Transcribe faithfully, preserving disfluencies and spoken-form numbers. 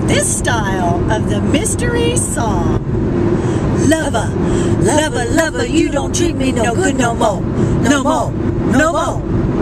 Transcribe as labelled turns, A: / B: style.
A: this style of the mystery song. Lover, lover, lover, you don't treat me no good no more, no more, no more.